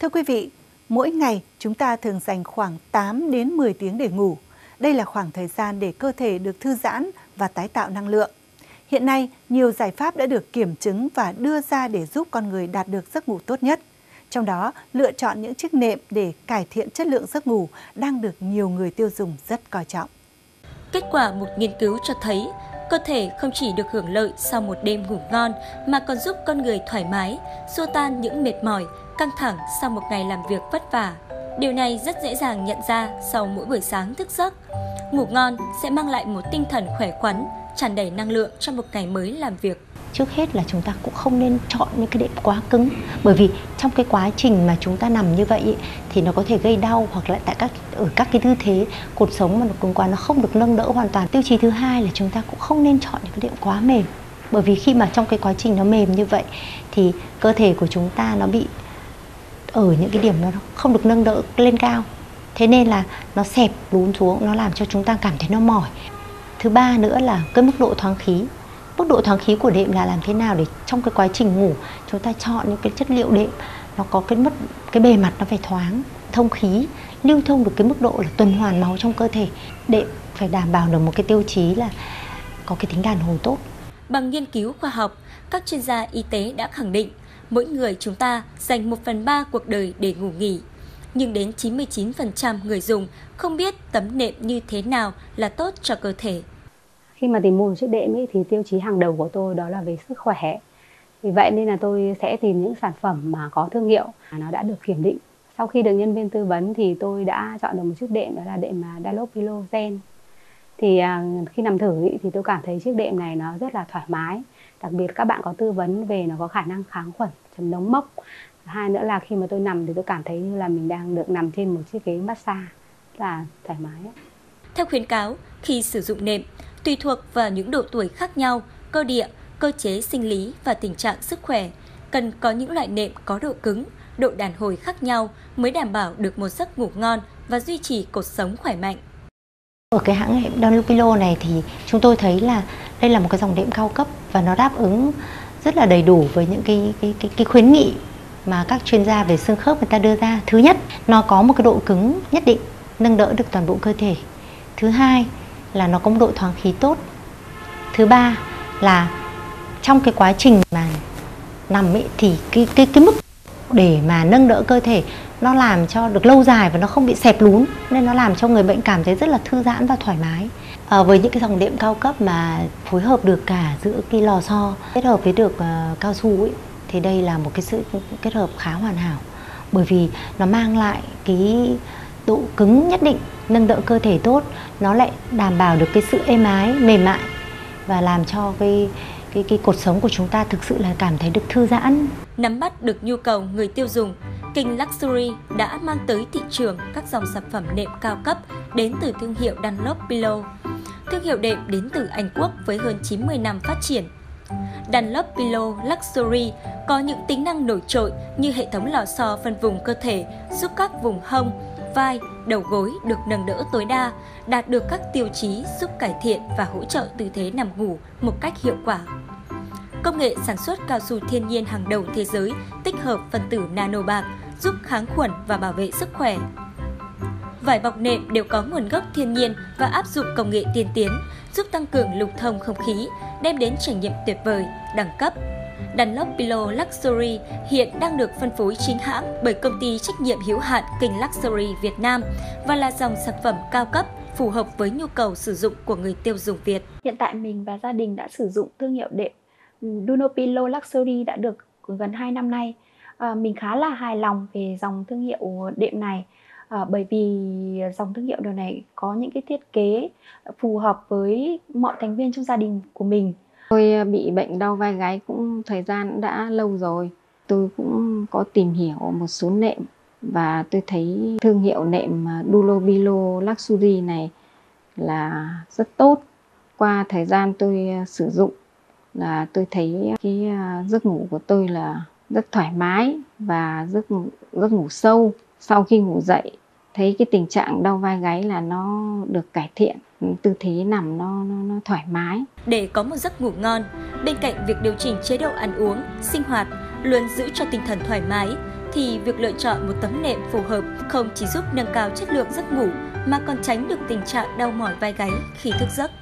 Thưa quý vị, mỗi ngày chúng ta thường dành khoảng 8 đến 10 tiếng để ngủ. Đây là khoảng thời gian để cơ thể được thư giãn và tái tạo năng lượng. Hiện nay, nhiều giải pháp đã được kiểm chứng và đưa ra để giúp con người đạt được giấc ngủ tốt nhất. Trong đó, lựa chọn những chiếc nệm để cải thiện chất lượng giấc ngủ đang được nhiều người tiêu dùng rất coi trọng. Kết quả một nghiên cứu cho thấy, cơ thể không chỉ được hưởng lợi sau một đêm ngủ ngon mà còn giúp con người thoải mái, xua tan những mệt mỏi, căng thẳng sau một ngày làm việc vất vả. Điều này rất dễ dàng nhận ra sau mỗi buổi sáng thức giấc. Ngủ ngon sẽ mang lại một tinh thần khỏe khoắn, tràn đầy năng lượng cho một ngày mới làm việc. Trước hết là chúng ta cũng không nên chọn những cái đệm quá cứng, bởi vì trong cái quá trình mà chúng ta nằm như vậy thì nó có thể gây đau, hoặc là ở các cái tư thế cột sống mà nó cứng quá, nó không được nâng đỡ hoàn toàn. Tiêu chí thứ hai là chúng ta cũng không nên chọn những cái đệm quá mềm, bởi vì khi mà trong cái quá trình nó mềm như vậy thì cơ thể của chúng ta nó bị ở những cái điểm nó không được nâng đỡ lên cao, thế nên là nó xẹp lún xuống, nó làm cho chúng ta cảm thấy nó mỏi. Thứ ba nữa là cái mức độ thoáng khí. Mức độ thoáng khí của đệm là làm thế nào để trong cái quá trình ngủ chúng ta chọn những cái chất liệu đệm nó có cái bề mặt nó phải thoáng, thông khí, lưu thông được cái mức độ là tuần hoàn máu trong cơ thể. Đệm phải đảm bảo được một cái tiêu chí là có cái tính đàn hồi tốt. Bằng nghiên cứu khoa học, các chuyên gia y tế đã khẳng định mỗi người chúng ta dành 1/3 cuộc đời để ngủ nghỉ. Nhưng đến 99% người dùng không biết tấm nệm như thế nào là tốt cho cơ thể. Khi mà tìm mua một chiếc đệm thì tiêu chí hàng đầu của tôi đó là về sức khỏe. Vì vậy nên là tôi sẽ tìm những sản phẩm mà có thương hiệu, nó đã được kiểm định. Sau khi được nhân viên tư vấn thì tôi đã chọn được một chiếc đệm, đó là đệm Dunlop Pillow Zen. Thì khi nằm thử thì tôi cảm thấy chiếc đệm này nó rất là thoải mái. Đặc biệt các bạn có tư vấn về nó có khả năng kháng khuẩn, chống nóng mốc. Hai nữa là khi mà tôi nằm thì tôi cảm thấy như là mình đang được nằm trên một chiếc ghế massage, rất là thoải mái. Theo khuyến cáo, khi sử dụng nệm, tùy thuộc vào những độ tuổi khác nhau, cơ địa, cơ chế sinh lý và tình trạng sức khỏe, cần có những loại nệm có độ cứng, độ đàn hồi khác nhau mới đảm bảo được một giấc ngủ ngon và duy trì cột sống khỏe mạnh. Ở cái hãng nệm Dunlop Pillow này thì chúng tôi thấy là đây là một cái dòng đệm cao cấp và nó đáp ứng rất là đầy đủ với những cái khuyến nghị mà các chuyên gia về xương khớp người ta đưa ra. Thứ nhất, nó có một cái độ cứng nhất định, nâng đỡ được toàn bộ cơ thể. Thứ hai là nó có một độ thoáng khí tốt. Thứ ba là trong cái quá trình mà nằm ấy thì cái mức để mà nâng đỡ cơ thể nó làm cho được lâu dài và nó không bị xẹp lún, nên nó làm cho người bệnh cảm thấy rất là thư giãn và thoải mái. Với những cái dòng đệm cao cấp mà phối hợp được cả giữa cái lò xo kết hợp với được cao su ấy, thì đây là một cái sự kết hợp khá hoàn hảo, bởi vì nó mang lại cái độ cứng nhất định, nâng đỡ cơ thể tốt, nó lại đảm bảo được cái sự êm ái, mềm mại và làm cho cái cột sống của chúng ta thực sự là cảm thấy được thư giãn. Nắm bắt được nhu cầu người tiêu dùng, King Luxury đã mang tới thị trường các dòng sản phẩm nệm cao cấp đến từ thương hiệu Dunlop Pillow. Thương hiệu đệm đến từ Anh Quốc với hơn 90 năm phát triển. Dunlop Pillow Luxury có những tính năng nổi trội như hệ thống lò xo phân vùng cơ thể giúp các vùng hông, vai, đầu gối được nâng đỡ tối đa, đạt được các tiêu chí giúp cải thiện và hỗ trợ tư thế nằm ngủ một cách hiệu quả. Công nghệ sản xuất cao su thiên nhiên hàng đầu thế giới tích hợp phân tử nano bạc giúp kháng khuẩn và bảo vệ sức khỏe. Vải bọc nệm đều có nguồn gốc thiên nhiên và áp dụng công nghệ tiên tiến, giúp tăng cường lưu thông không khí, đem đến trải nghiệm tuyệt vời, đẳng cấp. Dunlop Pillow Luxury hiện đang được phân phối chính hãng bởi công ty trách nhiệm hữu hạn King Luxury Việt Nam và là dòng sản phẩm cao cấp phù hợp với nhu cầu sử dụng của người tiêu dùng Việt. Hiện tại mình và gia đình đã sử dụng thương hiệu đệm Dunlop Pillow Luxury đã được gần 2 năm nay. Mình khá là hài lòng về dòng thương hiệu đệm này, bởi vì dòng thương hiệu điều này có những cái thiết kế phù hợp với mọi thành viên trong gia đình của mình. Tôi bị bệnh đau vai gáy cũng thời gian đã lâu rồi. Tôi cũng có tìm hiểu một số nệm và tôi thấy thương hiệu nệm Dunlop Pillow Luxury này là rất tốt. Qua thời gian tôi sử dụng là tôi thấy cái giấc ngủ của tôi là rất thoải mái và giấc ngủ sâu. Sau khi ngủ dậy thấy cái tình trạng đau vai gáy là nó được cải thiện, tư thế nằm nó thoải mái. Để có một giấc ngủ ngon, bên cạnh việc điều chỉnh chế độ ăn uống, sinh hoạt, luôn giữ cho tinh thần thoải mái, thì việc lựa chọn một tấm nệm phù hợp không chỉ giúp nâng cao chất lượng giấc ngủ mà còn tránh được tình trạng đau mỏi vai gáy khi thức giấc.